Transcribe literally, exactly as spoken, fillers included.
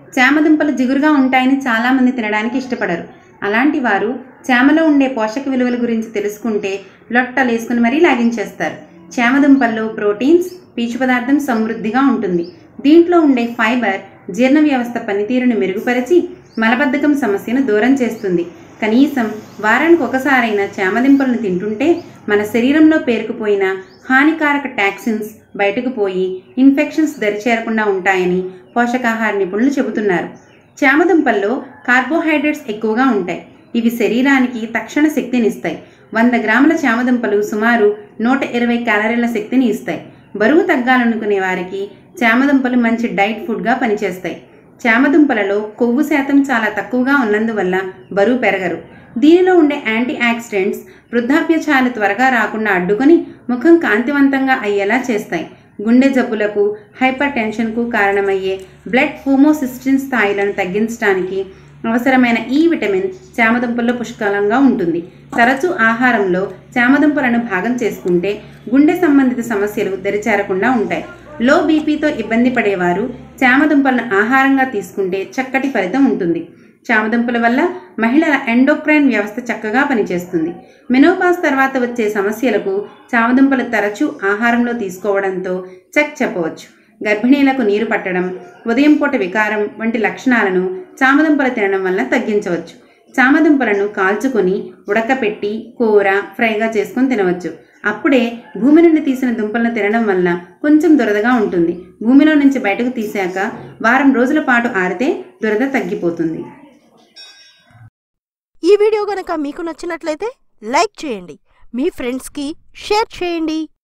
చామదుంపలు జిగురుగా ఉంటాయని చాలామంది తినడానికి ఇష్టపడరు. అలాంటి వారు చామలో ఉండే పోషక విలువల గురించి తెలుసుకుంటే లొట్టలేసుకుని మరీ లాగించేస్తారు. చామదుంపల్లో ప్రోటీన్స్, పీచు పదార్థం సమృద్ధిగా ఉంటుంది. దీంట్లో ఉండే ఫైబర్ జీర్ణ వ్యవస్థ పనితీరును మెరుగుపరిచి మలబద్ధకం సమస్యను దూరం చేస్తుంది. కనీసం వారానికి ఒకసారైనా చామదుంపలను తింటుంటే మన శరీరంలో పేరుకుపోయిన హానికారక టాక్సిన్స్ బయటకు పోయి ఇన్ఫెక్షన్స్ దరిచేరకుండా ఉంటాయని పోషకాహార నిపుణులు చెబుతున్నారు. చామదుంపల్లో కార్బోహైడ్రేట్స్ ఎక్కువగా ఉంటాయి. ఇవి శరీరానికి తక్షణ శక్తినిస్తాయి. వంద గ్రాముల చామదుంపలు సుమారు నూట ఇరవై క్యాలరీల శక్తిని ఇస్తాయి. బరువు తగ్గాలనుకునే వారికి చామదుంపలు మంచి డైట్ ఫుడ్గా పనిచేస్తాయి. చామదుంపలలో కొవ్వు శాతం చాలా తక్కువగా ఉన్నందువల్ల బరువు పెరగరు. దీనిలో ఉండే యాంటీ ఆక్సిడెంట్స్ వృద్ధాప్యచాలు త్వరగా రాకుండా అడ్డుకొని ముఖం కాంతివంతంగా అయ్యేలా చేస్తాయి. గుండె జబ్బులకు, హైపర్ టెన్షన్కు కారణమయ్యే బ్లడ్ హోమోసిస్టిన్ స్థాయిలను తగ్గించడానికి అవసరమైన ఈ విటమిన్ చామదుంపల్లో పుష్కలంగా ఉంటుంది. తరచూ ఆహారంలో చామదుంపలను భాగం చేసుకుంటే గుండె సంబంధిత సమస్యలు దరిచేరకుండా ఉంటాయి. లో బీపీతో ఇబ్బంది పడేవారు చామదుంపలను ఆహారంగా తీసుకుంటే చక్కటి ఫలితం ఉంటుంది. చామదుంపల వల్ల మహిళల ఎండోక్రైన్ వ్యవస్థ చక్కగా పనిచేస్తుంది. మెనోపాజ్ తర్వాత వచ్చే సమస్యలకు చామదుంపలు తరచూ ఆహారంలో తీసుకోవడంతో చెక్ చెప్పవచ్చు. గర్భిణీలకు నీరు పట్టడం, ఉదయం పూట వికారం వంటి లక్షణాలను చామదుంపలు తినడం వల్ల తగ్గించవచ్చు. చామదుంపలను కాల్చుకొని ఉడకపెట్టి కూర, ఫ్రైగా చేసుకొని తినవచ్చు. అప్పుడే భూమి నుండి తీసిన దుంపలను తినడం వల్ల కొంచెం దురదగా ఉంటుంది. భూమిలో నుంచి బయటకు తీసాక వారం రోజుల పాటు ఆరితే దురద తగ్గిపోతుంది. ఈ వీడియో గనక మీకు నచ్చినట్లయితే లైక్ చేయండి, మీ ఫ్రెండ్స్కి షేర్ చేయండి.